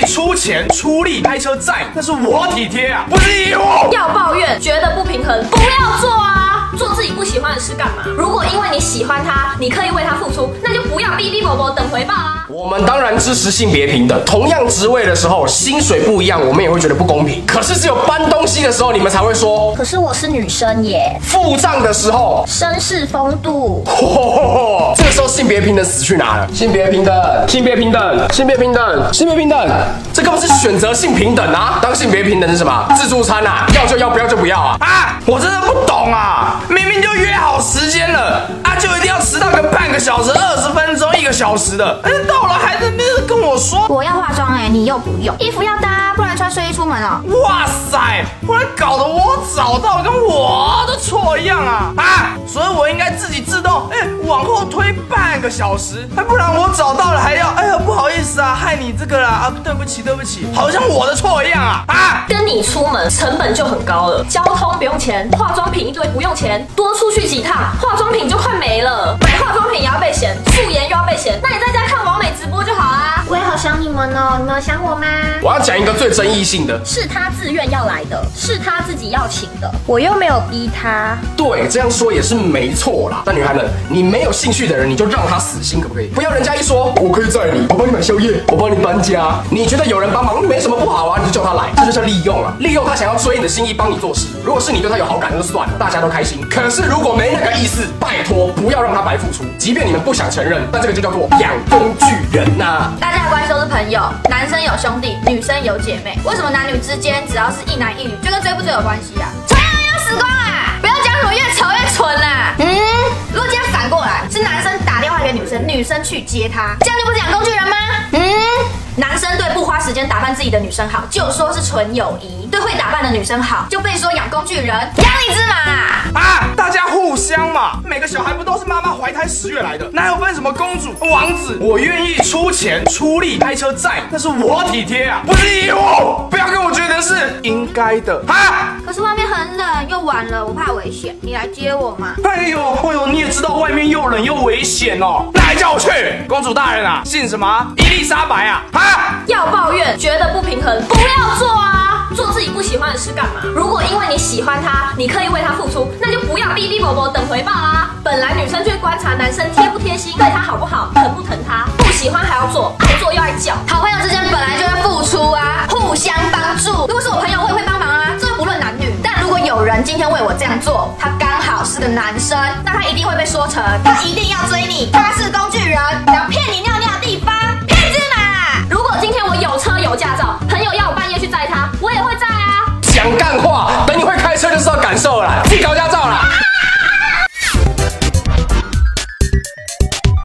出钱出力开车载，那是我体贴啊，不是义务。 要抱怨觉得不平衡，不要做啊！做自己不喜欢的事干嘛？如果因为你喜欢他，你可以为他付出，那就不要逼逼啵啵等回报啊！ 我们当然支持性别平等，同样职位的时候薪水不一样，我们也会觉得不公平。可是只有搬东西的时候，你们才会说， 可是我是女生耶。 付账的时候， 绅士风度。 这个时候性别平等死去哪了？性别平等，性别平等，性别平等，性别平等，这根本是选择性平等啊！当性别平等是什么？自助餐啊，要就要，不要就不要啊！啊，我真的不懂啊！明明就约好时间了啊，就一定要迟到个半个小时、20分钟、1个小时的，到了还在那边跟我说我要化妆你又不用，衣服要搭，不然穿睡衣出门哦。 哇塞，不然搞得我找到跟我的错一样啊！啊，所以我应该自己自动往后推半个小时，不然我找到了还要不好意思啊，害你这个啦啊，对不起对不起，好像我的错一样啊！啊， 跟你出门成本就很高了，交通不用钱，化妆品一堆不用钱，多出去几趟化妆品就快没了，买化妆品也要被嫌，素颜又要被嫌，那你在家看网美直播就好啊！ 我也好想你们哦，你们有想我吗？ 我要讲一个最争议性的， 是他自愿要来的，是他自己要请的，我又没有逼他。 对，这样说也是没错啦。但女孩们，你没有兴趣的人，你就让他死心，可不可以？不要人家一说我可以载你，我帮你买宵夜，我帮你搬家，你觉得有人帮忙没什么不好啊，你就叫他来，这就叫利用啊！利用他想要追你的心意，帮你做事。如果是你对他有好感，那就算了，大家都开心。可是如果没那个意思，拜托不要让他白付出。即便你们不想承认，但这个就叫做养工具人呐。 大家的关系都是朋友，男生有兄弟，女生有姐妹，为什么男女之间只要是一男一女，就跟追不追有关系啊？丑样要死光啊！不要讲什么越丑越蠢啊！如果今天反过来是男生打电话给女生，女生去接他，这样就不是养工具人吗？男生对不花时间打扮自己的女生好，就说是纯友谊；对会打扮的女生好，就被说养工具人，养你只马啊！大家互相嘛，每个小孩不都是妈妈怀胎10月来的？哪有分什么公主、王子？我愿意出钱出力开车载，那是我体贴啊，不是义务。不要跟我觉得是应该的哈！ 可是外面很冷又晚了，我怕危险，你来接我嘛？ 哎呦，你也知道外面又冷又危险哦，那还叫我去？公主大人啊，姓什么？伊丽莎白啊？ 要抱怨觉得不平衡，不要做啊！做自己不喜欢的事干嘛？如果因为你喜欢他，你可以为他付出，那就不要逼逼啵啵等回报啊！本来女生就会观察男生贴不贴心，对他好不好，疼不疼他，不喜欢还要做，爱做又爱叫。 好朋友之间本来就会付出啊，互相帮助。如果是我朋友，我也会帮忙啊，这不论男女。但如果有人今天为我这样做，他刚好是个男生，那他一定会被说成他一定要追你，他是工具人，要骗你尿尿的地方，骗子嘛！ 如果今天我有车有驾照，朋友要我半夜去载他，我也会载啊。 讲干话，